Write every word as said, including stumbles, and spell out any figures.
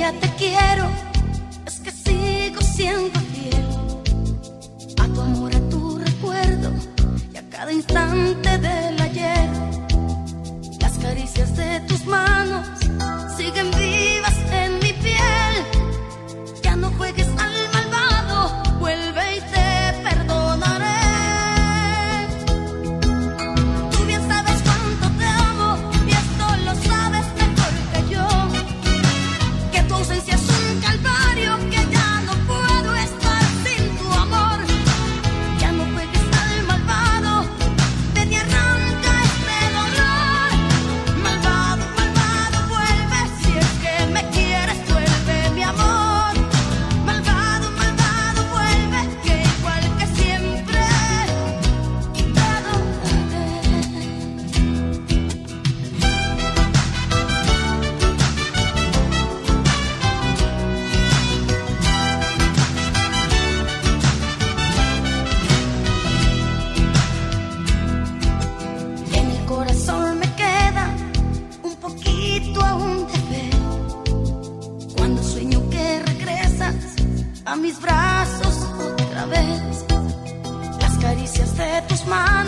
todavía te quiero, es que sigo siendo fiel a tu amor, a tu recuerdo y a cada instante del ayer. Las caricias de tus manos siguen vivas en mi piel. Ya no juegues al malvado, vuelve y te perdonaré. Tú bien sabes cuánto te amo y esto lo sabes mejor que yo, que tu ausencia es un calvario, que ya no puedo estar sin tu amor. Ya no juegues al malvado, ven y arranca este dolor. Malvado, malvado, vuelve, si es que me quieres, vuelve mi amor. Malvado, malvado, vuelve, que igual que siempre te adoraré. En el corazón me queda un poquito aún de fe, cuando sueño que regresas a mis brazos otra vez. Las caricias de tus manos